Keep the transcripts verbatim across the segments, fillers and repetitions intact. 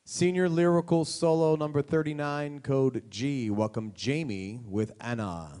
Senior Lyrical Solo number thirty-nine, code G. Welcome Jamie with Anna.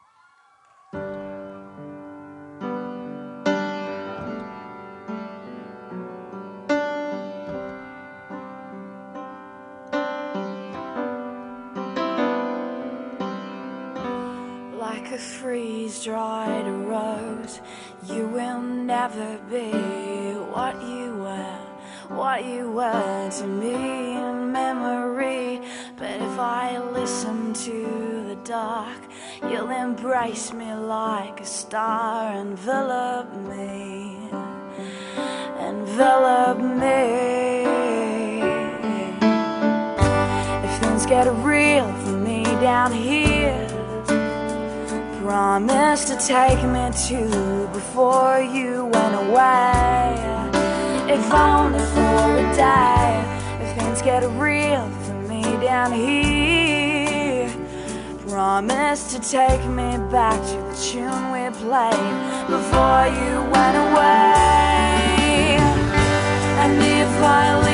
Like a freeze-dried rose, you will never be what you were, what you were to me in memory. But if I listen to the dark, you'll embrace me like a star. Envelop me, envelop me. If things get real for me down here, promise to take me to before you went away. If only for a day. If things get real for me down here, promise to take me back to the tune we played before you went away. And if I